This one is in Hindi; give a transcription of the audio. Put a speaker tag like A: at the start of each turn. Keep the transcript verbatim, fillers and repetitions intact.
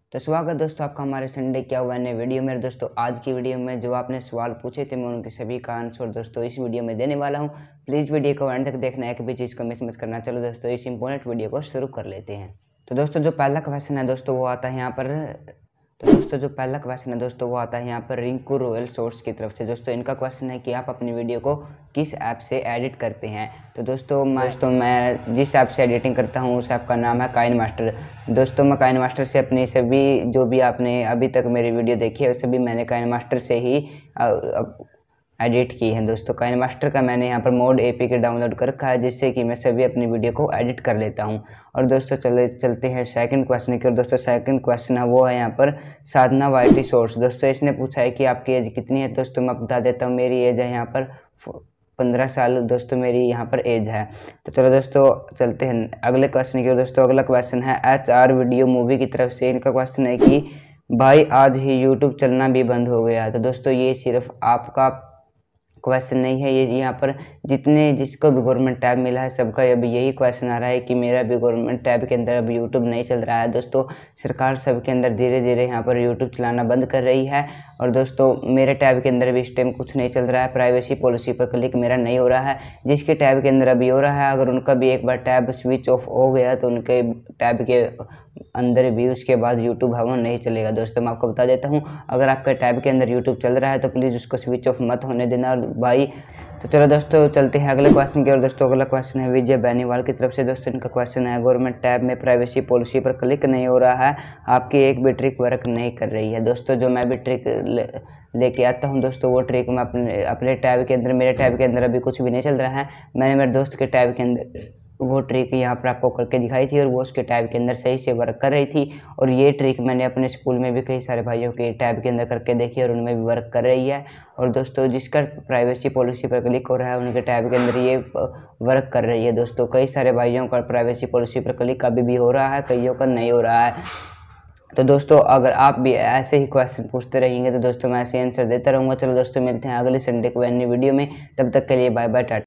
A: तो स्वागत है दोस्तों आपका हमारे संडे क्या हुआ नए वीडियो में। दोस्तों आज की वीडियो में जो आपने सवाल पूछे थे मैं उनके सभी का आंसर दोस्तों इस वीडियो में देने वाला हूं। प्लीज़ वीडियो को एंड तक देखना है, कभी चीज़ को मिस मत करना। चलो दोस्तों इस इंपॉर्टेंट वीडियो को शुरू कर लेते हैं। तो दोस्तों जो पहला क्वेश्चन है दोस्तों वो आता है यहाँ पर तो दोस्तों जो पहला क्वेश्चन है दोस्तों वो आता है यहाँ पर रिंकू रॉयल सोर्स की तरफ से। दोस्तों इनका क्वेश्चन है कि आप अपनी वीडियो को किस ऐप से एडिट करते हैं। तो दोस्तों मैं दोस्तों मैं जिस ऐप से एडिटिंग करता हूँ उस ऐप का नाम है काइन मास्टर। दोस्तों मैं काइन मास्टर से अपनी सभी जो भी आपने अभी तक मेरी वीडियो देखी है सभी मैंने काइन मास्टर से ही एडिट की है। दोस्तों काइन मास्टर का मैंने यहाँ पर मोड एपीके डाउनलोड कर रखा है जिससे कि मैं सभी अपनी वीडियो को एडिट कर लेता हूँ। और दोस्तों चले चलते हैं सेकंड क्वेश्चन की ओर। दोस्तों सेकंड क्वेश्चन है वो है यहाँ पर साधना वाईटी सोर्स। दोस्तों इसने पूछा है कि आपकी एज कितनी है। दोस्तों मैं बता देता हूँ मेरी एज है यहाँ पर पंद्रह साल दोस्तों मेरी यहाँ पर एज है। तो चलो दोस्तों चलते हैं अगले क्वेश्चन की ओर। दोस्तों अगला क्वेश्चन है एच आर वीडियो मूवी की तरफ से। इनका क्वेश्चन है कि भाई आज ही यूट्यूब चलना भी बंद हो गया है। तो दोस्तों ये सिर्फ आपका क्वेश्चन नहीं है, ये यहाँ पर जितने जिसको भी गवर्नमेंट टैब मिला है सबका अभी यही क्वेश्चन आ रहा है कि मेरा भी गवर्नमेंट टैब के अंदर अभी यूट्यूब नहीं चल रहा है। दोस्तों सरकार सबके अंदर धीरे धीरे यहाँ पर यूट्यूब चलाना बंद कर रही है। और दोस्तों मेरे टैब के अंदर भी इस टाइम कुछ नहीं चल रहा है, प्राइवेसी पॉलिसी पर क्लिक मेरा नहीं हो रहा है। जिसके टैब के अंदर अभी हो रहा है अगर उनका भी एक बार टैब स्विच ऑफ हो गया तो उनके टैब के अंदर भी उसके बाद यूट्यूब हवा नहीं चलेगा। दोस्तों मैं आपको बता देता हूँ अगर आपके टैब के अंदर यूट्यूब चल रहा है तो प्लीज़ उसको स्विच ऑफ मत होने देना भाई। तो चलो दोस्तों चलते हैं अगले क्वेश्चन की ओर। दोस्तों अगला क्वेश्चन है विजय बेनीवाल की तरफ से। दोस्तों इनका क्वेश्चन है गवर्नमेंट टैब में प्राइवेसी पॉलिसी पर क्लिक नहीं हो रहा है, आपकी एक भी ट्रिक वर्क नहीं कर रही है। दोस्तों जो मैं भी ट्रिक ले, लेके आता हूं दोस्तों वो ट्रिक मैं अपने अपने टैब के अंदर मेरे टैब के अंदर अभी कुछ भी नहीं चल रहा है। मैंने मेरे दोस्त के टैब के अंदर वो ट्रिक यहाँ पर आपको करके दिखाई थी और वो उसके टैब के अंदर सही से वर्क कर रही थी। और ये ट्रिक मैंने अपने स्कूल में भी कई सारे भाइयों के टैब के अंदर करके देखी और उनमें भी वर्क कर रही है। और दोस्तों जिसका प्राइवेसी पॉलिसी पर क्लिक हो रहा है उनके टैब के अंदर ये वर्क कर रही है। दोस्तों कई सारे भाइयों का प्राइवेसी पॉलिसी पर क्लिक अभी भी हो रहा है, कईयों का नहीं हो रहा है। तो दोस्तों अगर आप भी ऐसे ही क्वेश्चन पूछते रहेंगे तो दोस्तों मैं ऐसे आंसर देता रहूँगा। चलो दोस्तों मिलते हैं अगले संडे को अन्य वीडियो में, तब तक के लिए बाय बाय टाटा।